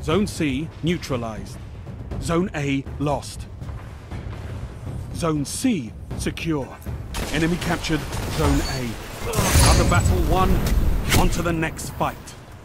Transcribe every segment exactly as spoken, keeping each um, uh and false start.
Zone C neutralized. Zone A lost. Zone C secure. Enemy captured Zone A. Another battle won. On to the next fight.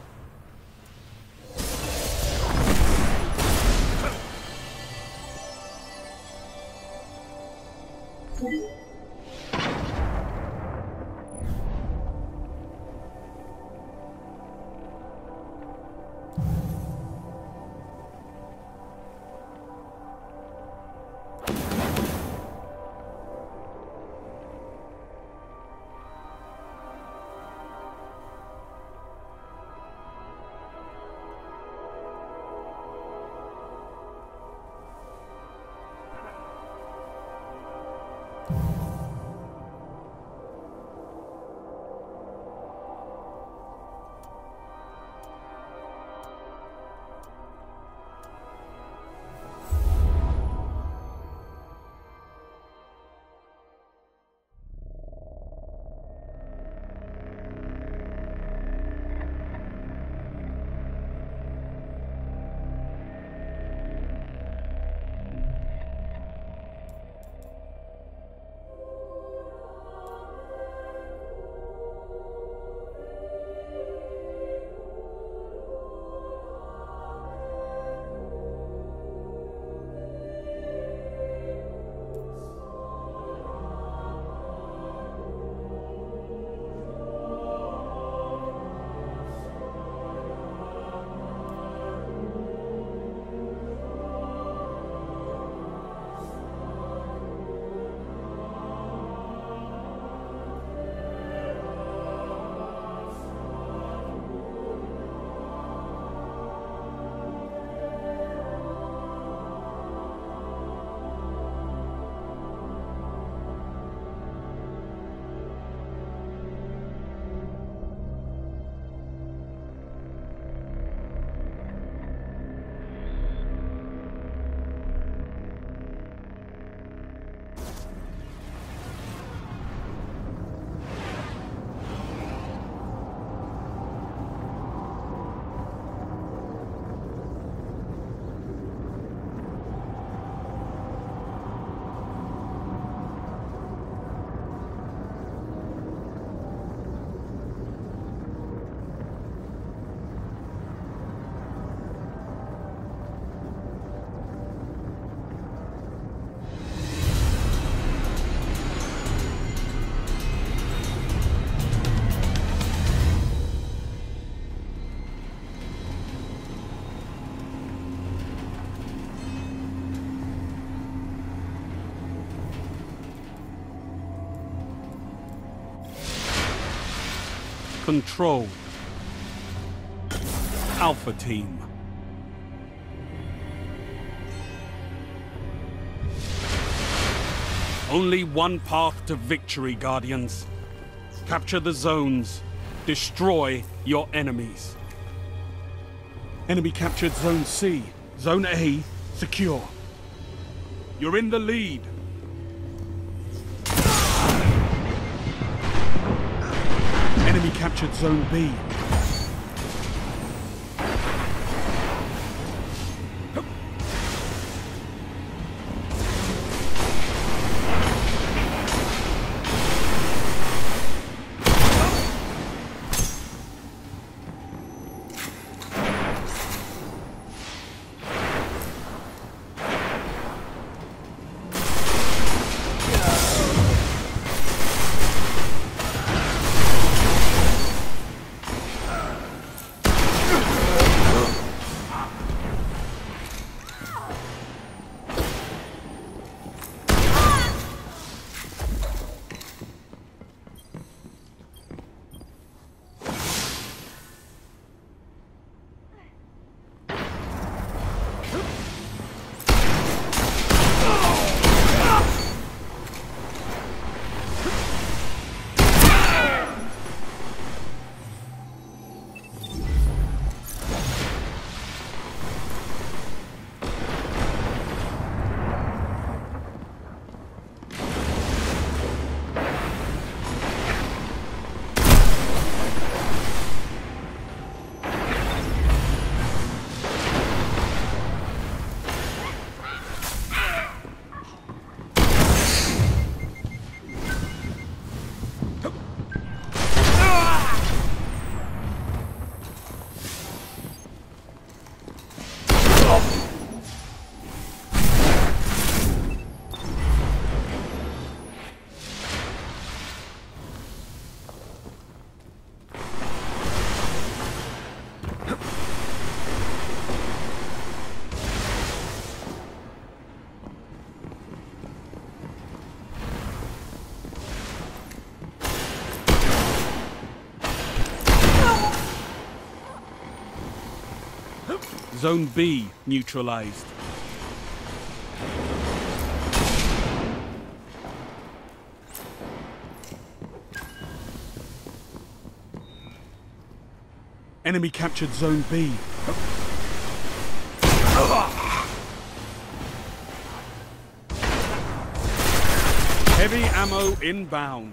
Control. Alpha Team. Only one path to victory, Guardians. Capture the zones. Destroy your enemies. Enemy captured Zone C. Zone A secure. You're in the lead. Enemy captured Zone B. Zone B neutralized. Enemy captured Zone B. Heavy ammo inbound.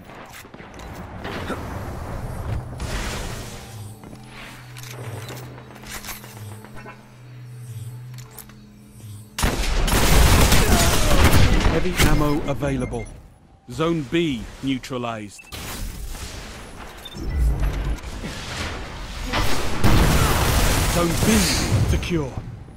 Heavy ammo available. Zone B neutralized. Zone B secure.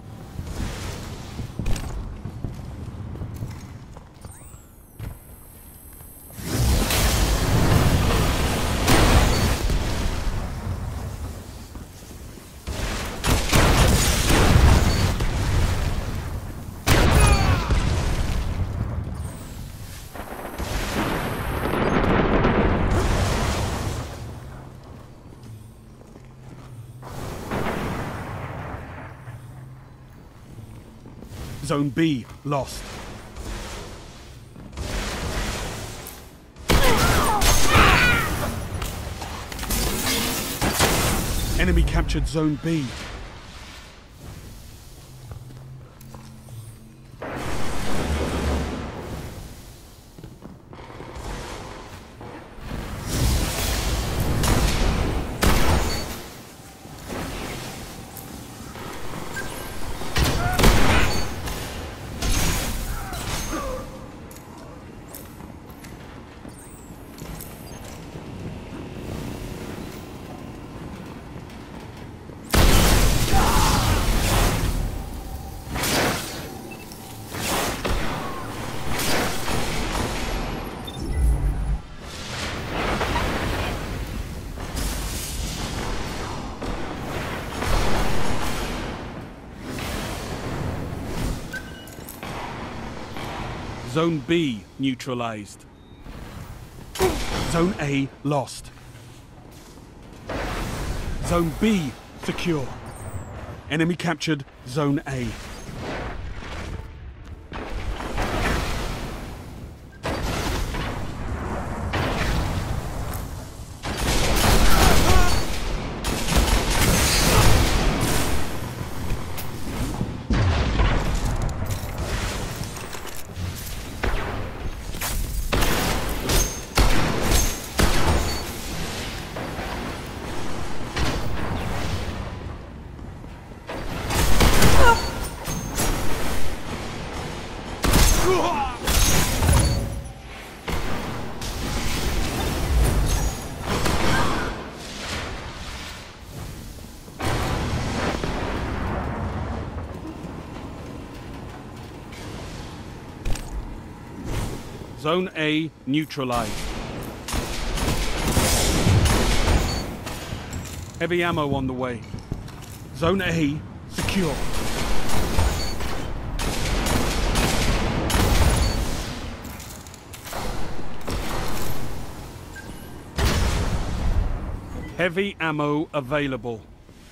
Zone B lost. Enemy captured Zone B. Zone B neutralized. Zone A lost. Zone B secure. Enemy captured Zone A. Zone A neutralized. Heavy ammo on the way. Zone A secure. Heavy ammo available.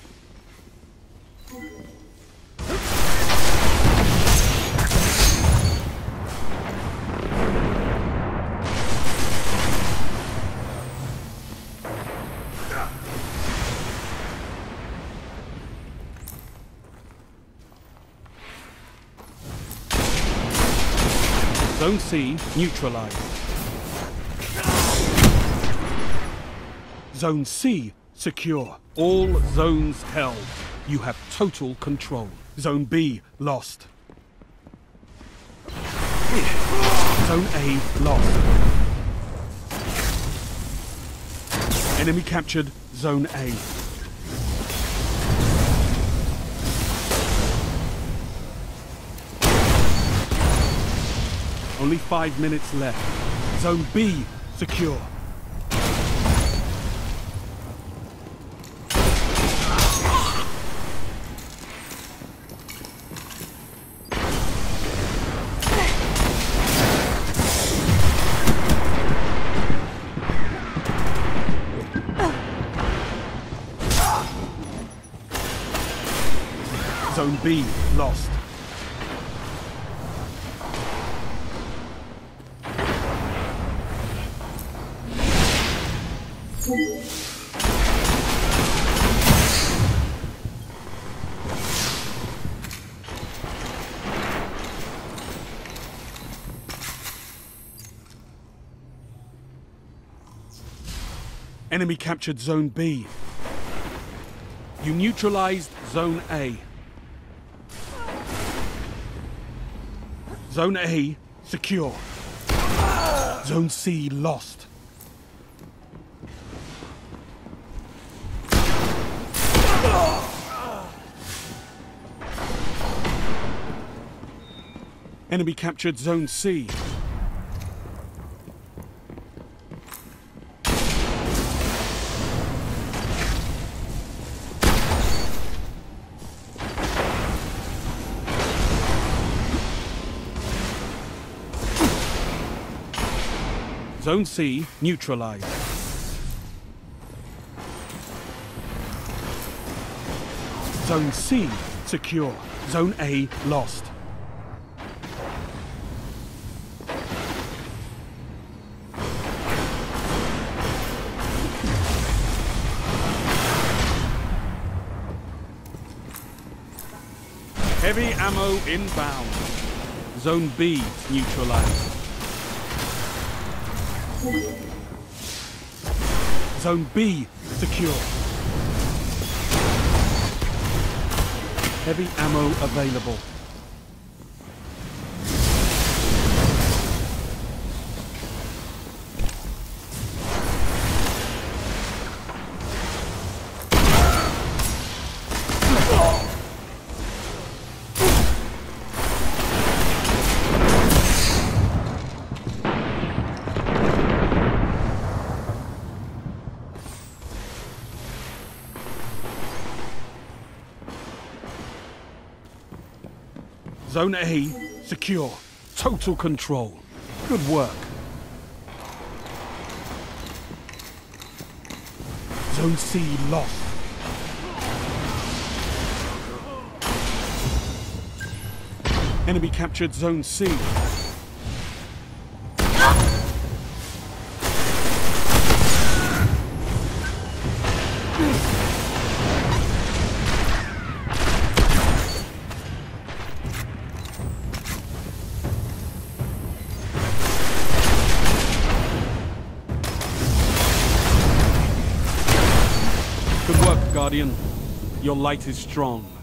Zone C neutralized. Zone C secure. All zones held. You have total control. Zone B lost. Zone A lost. Enemy captured Zone A. Only five minutes left. Zone B secure. Zone B lost. Enemy captured Zone B. You neutralized Zone A. Zone A secure. Zone C lost. Enemy captured Zone C. Zone C neutralized. Zone C secure. Zone A lost. Heavy ammo inbound. Zone B neutralized. Zone B secure. Heavy ammo available. Zone A secure. Total control. Good work. Zone C lost. Enemy captured Zone C. Good work, Guardian. Your light is strong.